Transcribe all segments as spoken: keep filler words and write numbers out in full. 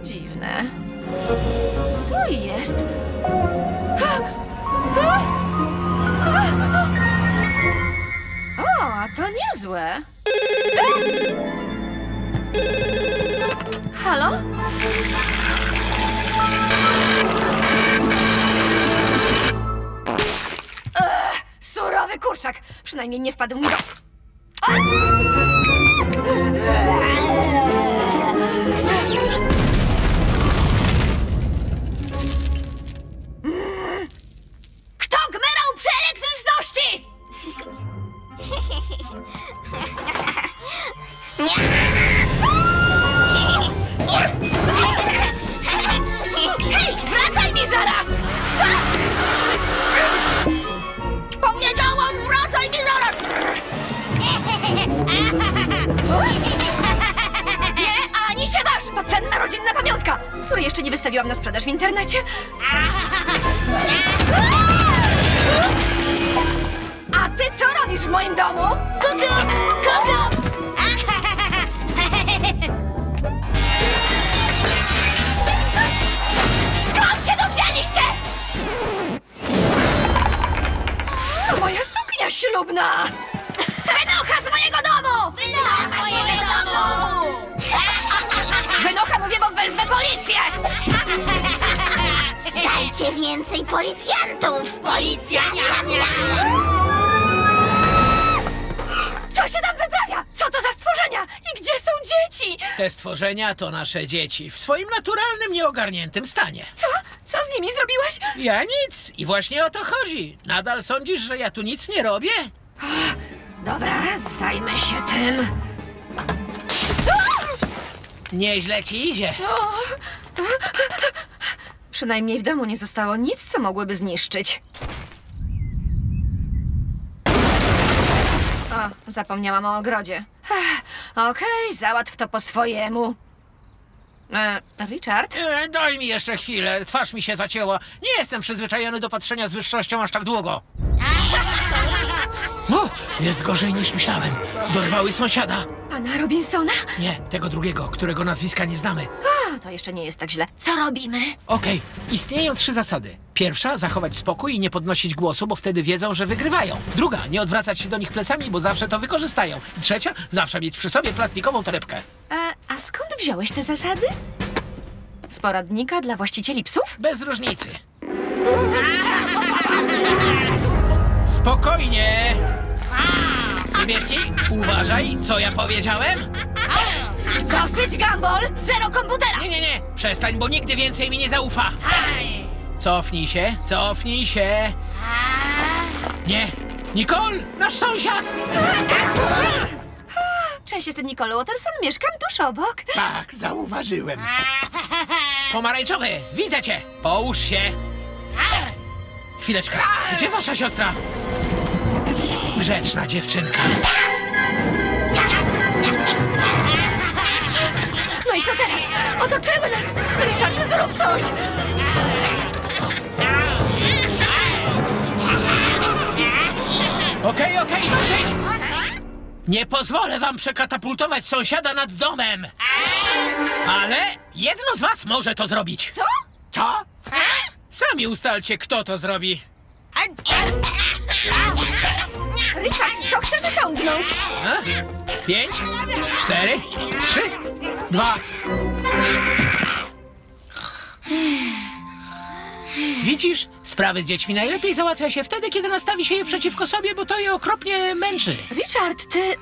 dziwne. Co jest? O, a to niezłe. Halo? Ech, surowy kurczak. Przynajmniej nie wpadł mi do... Kto gmerał przy elektryczności? Hej, wracaj mi zaraz! Powiedziałam, wracaj mi zaraz! Nie, ani się waż! To cenna rodzinna pamiątka, której jeszcze nie wystawiłam na sprzedaż w internecie. A ty co robisz w moim domu? Kuku! Kuku! Skąd się tu wzięliście? To moja suknia ślubna! Wynocha z mojego domu! Wynocha z mojego domu! Wynocha, mówię, bo wezmę policję! Dajcie więcej policjantów! Policja! Co się tam wyprawia? Co to za stworzenia? I gdzie są dzieci? Te stworzenia to nasze dzieci, w swoim naturalnym, nieogarniętym stanie. Co? Co z nimi zrobiłeś? Ja nic. I właśnie o to chodzi. Nadal sądzisz, że ja tu nic nie robię? Dobra, zajmę się tym. Nieźle ci idzie. Przynajmniej w domu nie zostało nic, co mogłyby zniszczyć. O, zapomniałam o ogrodzie. Okej, okay, załatw to po swojemu. E, Richard? E, daj mi jeszcze chwilę, twarz mi się zacięła. Nie jestem przyzwyczajony do patrzenia z wyższością aż tak długo. O, jest gorzej niż myślałem. Dorwały sąsiada. Pana Robinsona? Nie, tego drugiego, którego nazwiska nie znamy. A, to jeszcze nie jest tak źle. Co robimy? Okej, okay. Istnieją trzy zasady. Pierwsza, zachować spokój i nie podnosić głosu, bo wtedy wiedzą, że wygrywają. Druga, nie odwracać się do nich plecami, bo zawsze to wykorzystają. I trzecia, zawsze mieć przy sobie plastikową torebkę. E, a skąd wziąłeś te zasady? Z poradnika dla właścicieli psów? Bez różnicy. Spokojnie! Niebieski, uważaj, co ja powiedziałem? Dosyć, Gumball! Zero komputera! Nie, nie, nie! Przestań, bo nigdy więcej mi nie zaufa! Cofnij się, cofnij się! Nie! Nicole! Nasz sąsiad! Cześć, jestem Nicole Watterson, mieszkam tuż obok. Tak, zauważyłem. Pomarańczowy, widzę cię! Połóż się! Chwileczkę, gdzie wasza siostra? Grzeczna dziewczynka. No i co teraz? Otoczyły nas! Richard, zrób coś! Okej, okej, dosyć! Nie pozwolę wam przekatapultować sąsiada nad domem! Ale jedno z was może to zrobić. Co? Co? Sami ustalcie, kto to zrobi. Richard, co chcesz osiągnąć? A? Pięć, cztery, trzy, dwa. Widzisz, sprawy z dziećmi najlepiej załatwia się wtedy, kiedy nastawi się je przeciwko sobie, bo to je okropnie męczy. Richard, ty...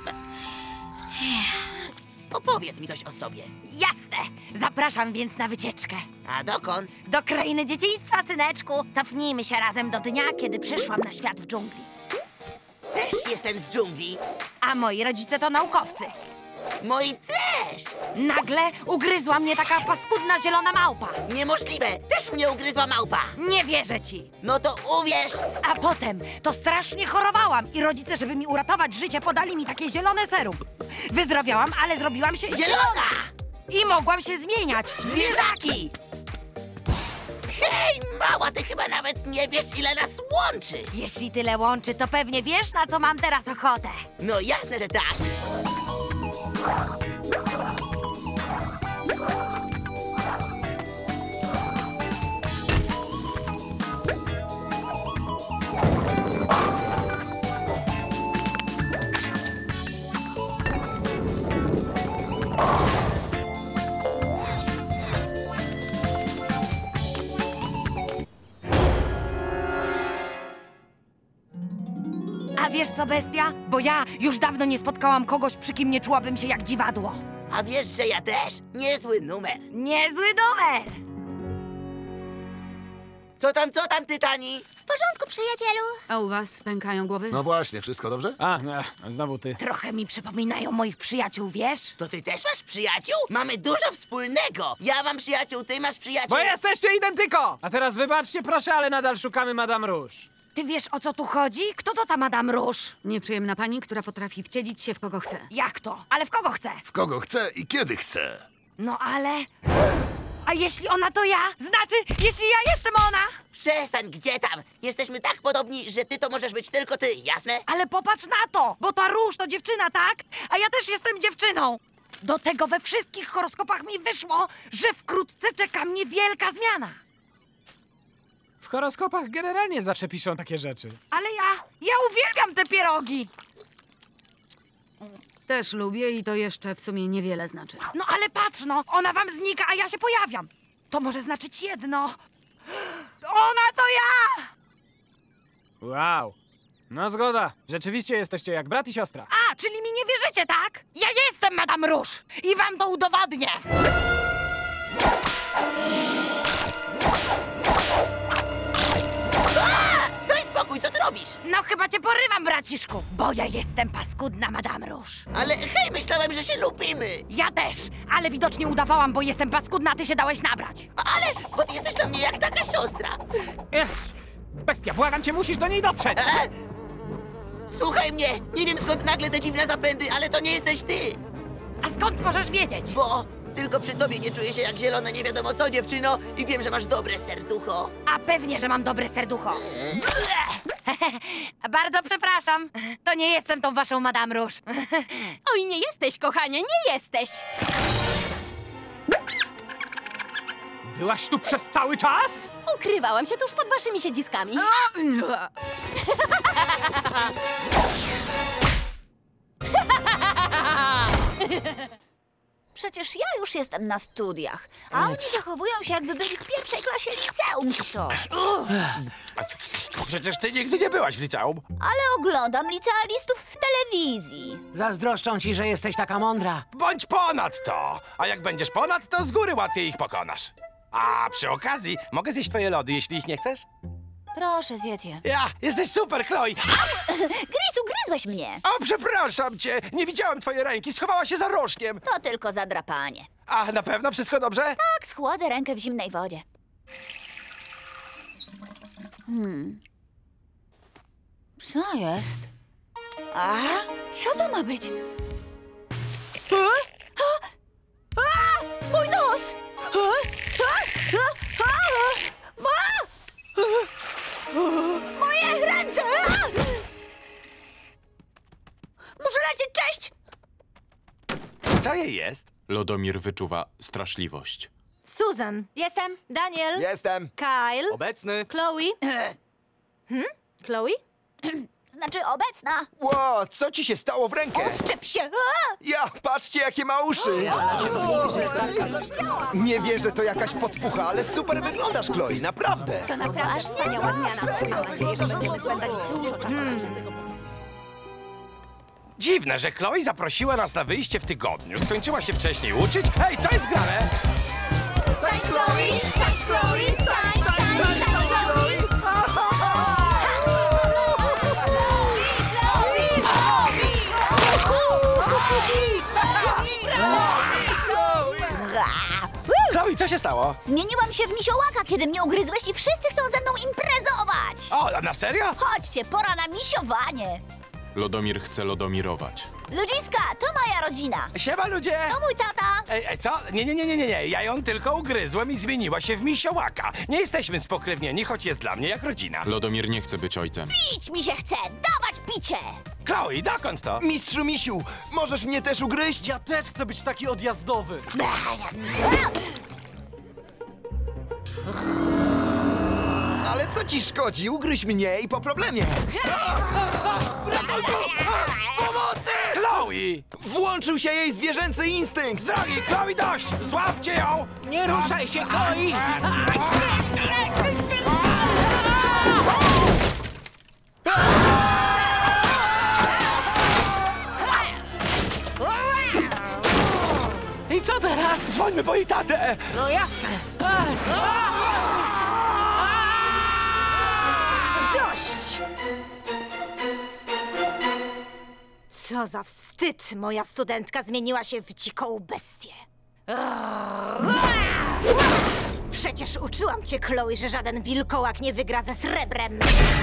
Opowiedz mi coś o sobie. Jasne! Zapraszam więc na wycieczkę. A dokąd? Do krainy dzieciństwa, syneczku. Cofnijmy się razem do dnia, kiedy przyszłam na świat w dżungli. Też jestem z dżungli. A moi rodzice to naukowcy. Moi też! Nagle ugryzła mnie taka paskudna zielona małpa. Niemożliwe! Też mnie ugryzła małpa! Nie wierzę ci. No to uwierz! A potem to strasznie chorowałam i rodzice, żeby mi uratować życie, podali mi takie zielone serum. Wyzdrowiałam, ale zrobiłam się Zielona! I mogłam się zmieniać. Zwierzaki! Hej, mała, ty chyba nawet nie wiesz, ile nas łączy! Jeśli tyle łączy, to pewnie wiesz, na co mam teraz ochotę. No jasne, że tak! co, bestia? Bo ja już dawno nie spotkałam kogoś, przy kim nie czułabym się jak dziwadło. A wiesz, że ja też? Niezły numer. Niezły numer! Co tam, co tam, Tytani? W porządku, przyjacielu. A u was pękają głowy? No właśnie, wszystko dobrze? A, no, znowu ty. Trochę mi przypominają moich przyjaciół, wiesz? To ty też masz przyjaciół? Mamy dużo wspólnego. Ja mam przyjaciół, ty masz przyjaciół. Bo jesteście identyko! A teraz wybaczcie proszę, ale nadal szukamy Madame Rouge. Ty wiesz, o co tu chodzi? Kto to ta Madame Rouge? Nieprzyjemna pani, która potrafi wcielić się w kogo chce. Jak to? Ale w kogo chce? W kogo chce i kiedy chce. No ale... A jeśli ona to ja? Znaczy, jeśli ja jestem ona? Przestań, gdzie tam? Jesteśmy tak podobni, że ty to możesz być tylko ty, jasne? Ale popatrz na to, bo ta Róż to dziewczyna, tak? A ja też jestem dziewczyną. Do tego we wszystkich horoskopach mi wyszło, że wkrótce czeka mnie wielka zmiana. W horoskopach generalnie zawsze piszą takie rzeczy. Ale ja, ja uwielbiam te pierogi. Też lubię i to jeszcze w sumie niewiele znaczy. No ale patrz no, ona wam znika, a ja się pojawiam. To może znaczyć jedno. Ona to ja! Wow. No zgoda. Rzeczywiście jesteście jak brat i siostra. A, czyli mi nie wierzycie, tak? Ja jestem Madame Rouge i wam to udowodnię. A! Daj spokój, co ty robisz? No chyba cię porywam, braciszku, bo ja jestem paskudna Madame Rouge. Ale hej, myślałem, że się lubimy. Ja też, ale widocznie udawałam, bo jestem paskudna, a ty się dałeś nabrać. Ale, bo ty jesteś dla mnie jak taka siostra. Ech, bestia, błagam cię, musisz do niej dotrzeć. E? Słuchaj mnie, nie wiem skąd nagle te dziwne zapędy, ale to nie jesteś ty. A skąd możesz wiedzieć? Bo tylko przy tobie nie czuję się jak zielone nie wiadomo co, dziewczyno, i wiem, że masz dobre serducho. A pewnie, że mam dobre serducho. Bardzo przepraszam, to nie jestem tą waszą Madame Rouge. Oj, nie jesteś, kochanie, nie jesteś. Byłaś tu przez cały czas? Ukrywałam się tuż pod waszymi siedziskami. Przecież ja już jestem na studiach, a oni zachowują się, jakby byli w pierwszej klasie liceum czy coś. Przecież ty nigdy nie byłaś w liceum. Ale oglądam licealistów w telewizji. Zazdroszczą ci, że jesteś taka mądra. Bądź ponad to. A jak będziesz ponad, to z góry łatwiej ich pokonasz. A przy okazji, mogę zjeść twoje lody, jeśli ich nie chcesz? Proszę, zjedz je. Ja, jesteś super, Chloe. Gryz, ugryzłeś mnie. O, przepraszam cię. Nie widziałem twojej ręki, schowała się za rożkiem. To tylko zadrapanie. A, na pewno wszystko dobrze? Tak, schłodzę rękę w zimnej wodzie. Hmm. Co jest? A? Co to ma być? A? A? A? Mój nos! A? A? A? A? A? Moje ręce! A! Muszę lecieć, cześć! Co jej jest? Lodomir wyczuwa straszliwość. Susan. Jestem. Daniel. Jestem. Kyle. Obecny. Chloe. Hmm? Chloe? Znaczy obecna. Ło, co ci się stało w rękę? Odczep się! A! Ja, patrzcie jakie ma uszy! Nie wierzę, to jakaś podpucha, ale super wyglądasz, Chloe, naprawdę! To naprawdę wspaniała zmiana. Mam nadzieję, że będziemy spędzać dużo czasu. Dziwne, że Chloe zaprosiła nas na wyjście w tygodniu. Skończyła się wcześniej uczyć. Hej, co jest grane? Tańcz Chloe! Tańcz Chloe! Tańcz, tańcz, tańcz, tańcz, Chloe! Chloe, co się stało? Zmieniłam się w misiołaka, kiedy mnie ugryzłeś i wszyscy chcą ze mną imprezować! O, a na serio? Chodźcie, pora na misiowanie! Lodomir chce lodomirować. Ludziska, to moja rodzina. Siema, ludzie! To mój tata. Ej, ej, co? Nie, nie, nie, nie, nie, nie. Ja ją tylko ugryzłem i zmieniła się w misiołaka. Nie jesteśmy spokrewnieni, choć jest dla mnie jak rodzina. Lodomir nie chce być ojcem. Pić mi się chce, dawać picie! Chloe, dokąd to? Mistrzu Misiu, możesz mnie też ugryźć? Ja też chcę być taki odjazdowy. Ale co ci szkodzi? Ugryź mnie i po problemie! Chloe! Włączył się jej zwierzęcy instynkt! Drogi, Chloe, dość! Złapcie ją! Nie ruszaj się, Chloe! teraz? Dzwońmy po jej tatę! No jasne. Dość! Co za wstyd! Moja studentka zmieniła się w dziką bestię. Przecież uczyłam cię, Chloe, że żaden wilkołak nie wygra ze srebrem.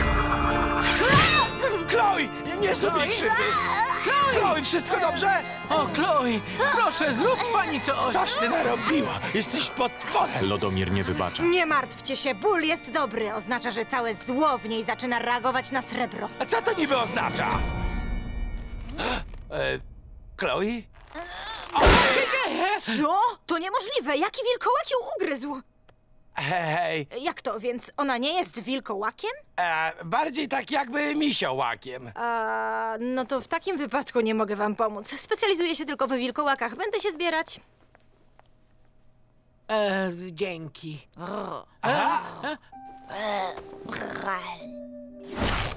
Chloe! Nie zrób jej krzywdy! Chloe, wszystko dobrze? O, Chloe, proszę, zrób pani coś. Coś ty narobiła! Jesteś potworem! Lodomir nie wybacza. Nie martwcie się, ból jest dobry. Oznacza, że całe zło w niej zaczyna reagować na srebro. A co to niby oznacza? E, Chloe? Co? To niemożliwe. Jaki wilkołak ją ugryzł? Hej, Jak to, więc ona nie jest wilkołakiem? e, bardziej tak jakby misiołakiem. A, no to w takim wypadku nie mogę wam pomóc. Specjalizuję się tylko w wilkołakach. Będę się zbierać. E, dzięki. Aha.